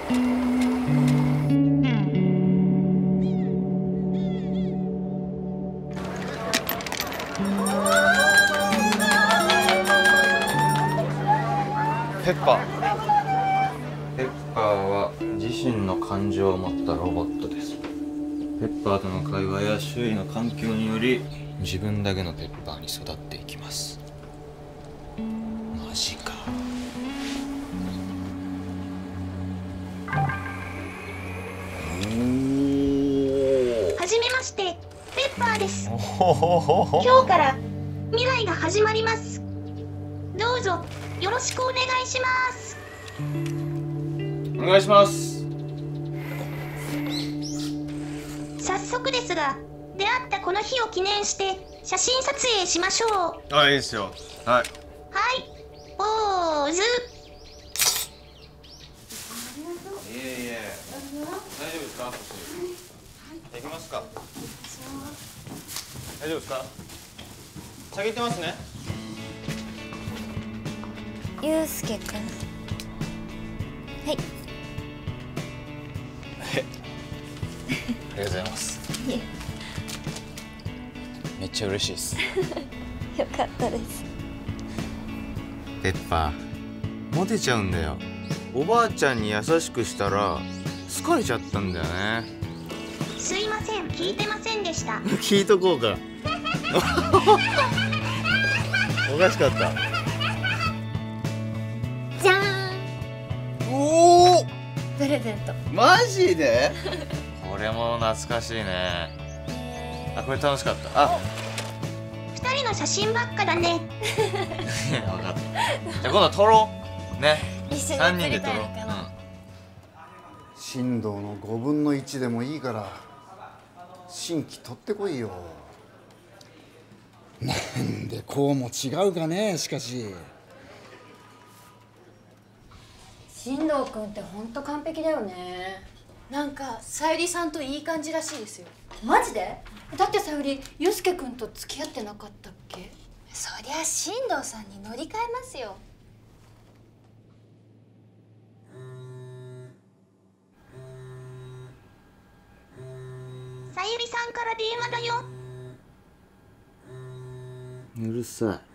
ペッパー。ペッパーは自身の感情を持ったロボットです。ペッパーとの会話や周囲の環境により自分だけのペッパーに育っていきます。マジか。 はじめまして、ペッパーです。今日から未来が始まります。どうぞよろしくお願いします。 お願いします。 早速ですが、出会ったこの日を記念して写真撮影しましょう。 あ、いいですよ。はい。 はい、ポーズ。 いえいえ。大丈夫ですか？できますか？大丈夫ですか？先行ってますね。 ゆうすけくん。はい。 ありがとうございます。めっちゃ嬉しいです。 よかったです。 ペッパー、モテちゃうんだよ。おばあちゃんに優しくしたら好かれちゃったんだよね。 すいません、聞いてませんでした。 聞いとこうか。おかしかった。 じゃーん。 おお。 プレゼント。 マジで？これも懐かしいね。あ、これ楽しかった。あ、 二人の写真ばっかだね。 分かった。じゃあ今度は撮ろう。ね。 一緒に 3人で撮撮りたいろう。 のかな。 振動の5分の1でもいいから新規取ってこいよ。なんでこうも違うかね。しかし進藤君ってほんと完璧だよね。 なんかさゆりさんといい感じらしいですよ。 マジで？ だってさゆりゆうすけくんと付き合ってなかったっけ？ そりゃ進藤さんに乗り換えますよ。 さゆりさんから電話だよ。 うるさい。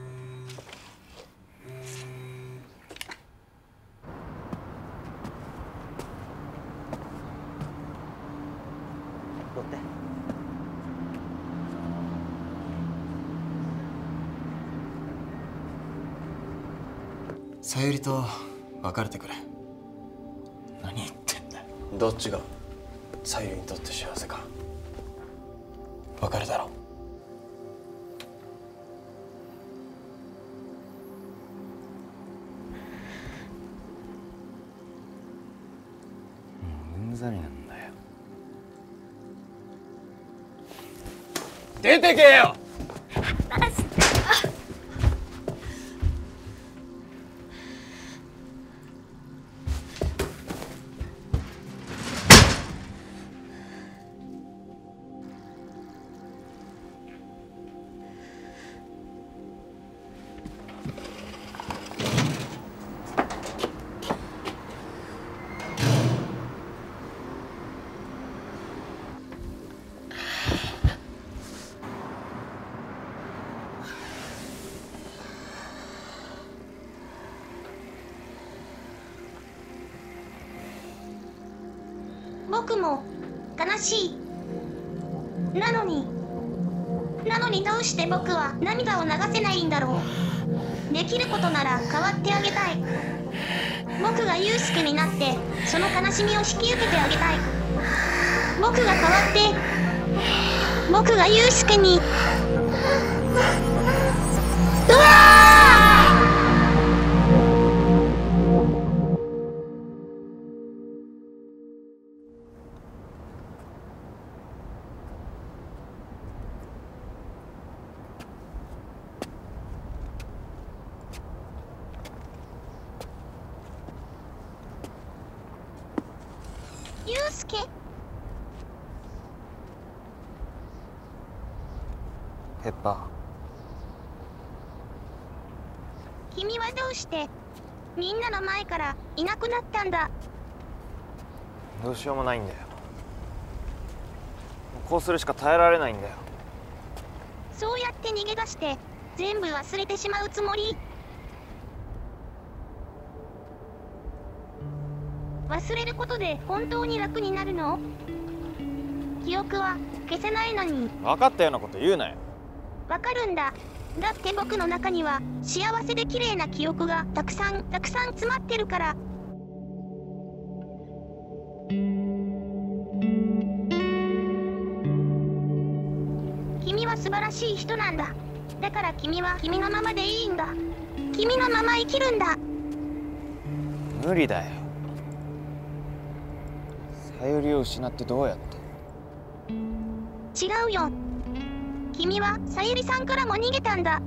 さゆりと別れてくれ。 何言ってんだよ。 どっちがさゆりにとって幸せか別れだろ。 うんざりなんだよ。 出てけよ。 僕も悲しい。なのにどうして僕は涙を流せないんだろう。できることなら変わってあげたい。僕がユウスケになってその悲しみを引き受けてあげたい。僕が変わって僕がユウスケに。うわユウスケ。 ペッパ君はどうしてみんなの前からいなくなったんだ。 どうしようもないんだよ。こうするしか耐えられないんだよ。 そうやって逃げ出して全部忘れてしまうつもり？忘れることで本当に楽になるの？記憶は消せないのに。 分かったようなこと言うなよ。 わかるんだ。だって僕の中には幸せで綺麗な記憶がたくさん詰まってるから。君は素晴らしい人なんだ。だから君は君のままでいいんだ。君のまま生きるんだ。 無理だよ。さゆりを失ってどうやって。 違うよ。君はさゆりさんからも逃げたんだ。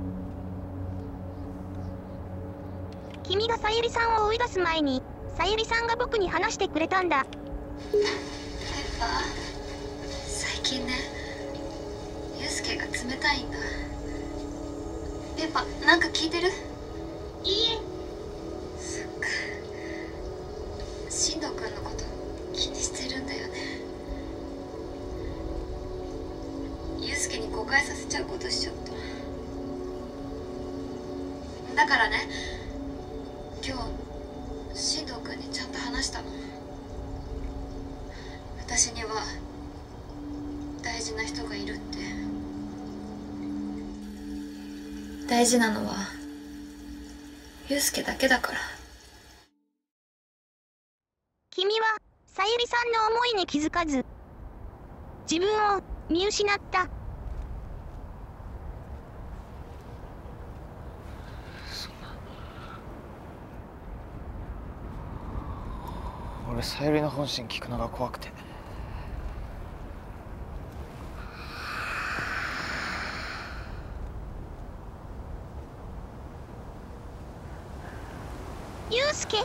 君がさゆりさんを追い出す前にさゆりさんが僕に話してくれたんだ。 ペッパー、最近ね、ユウスケが冷たいんだ。ペッパー、なんか聞いてる？ いいえ。 そっか。進藤君のこと気にしてるんだよね。ユウスケに誤解させちゃうことしちゃった。だからね、今日進藤君にちゃんと話したの。私には大事な人がいるって。大事なのはユウスケだけだから。 君はさゆりさんの思いに気づかず自分を見失った。 俺さゆりの本心聞くのが怖くて。 ユウスケ。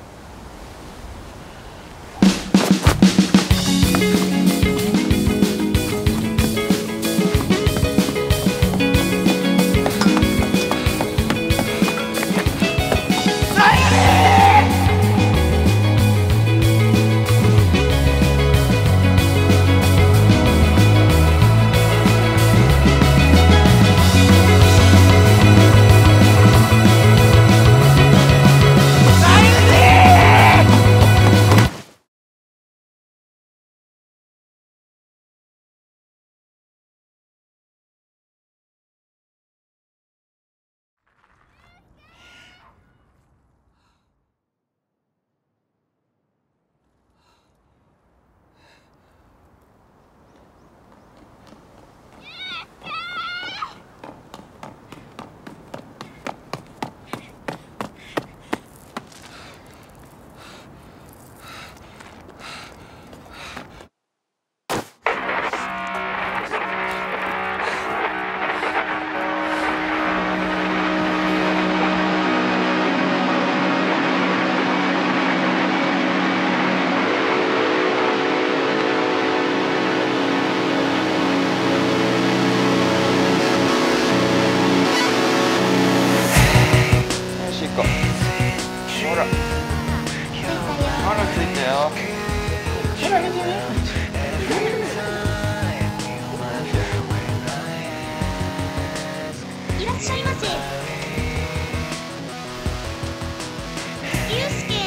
ほら、まだついたよ。 いらっしゃいませ。ユウスケ。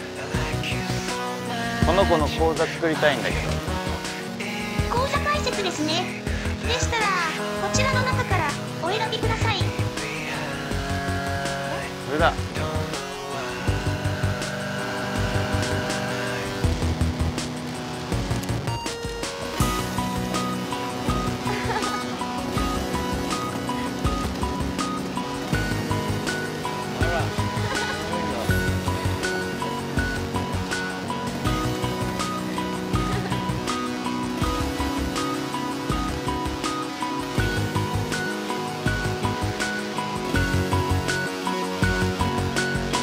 この子の口座作りたいんだけど。 口座開設ですね。でしたらこちらの中からお選びください。 これだ。 ユ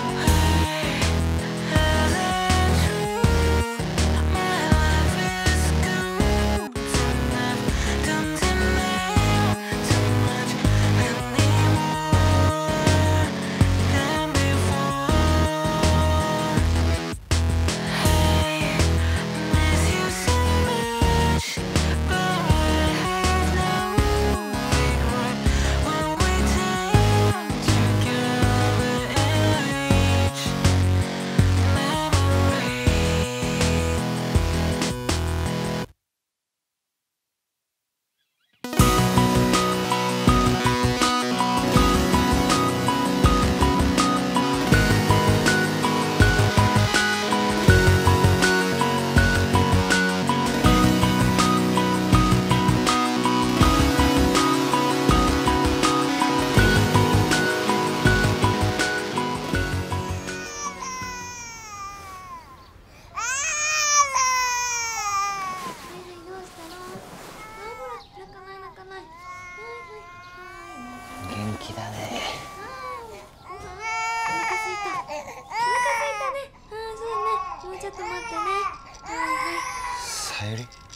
ちょっと待ってね。はいはい。 さゆり。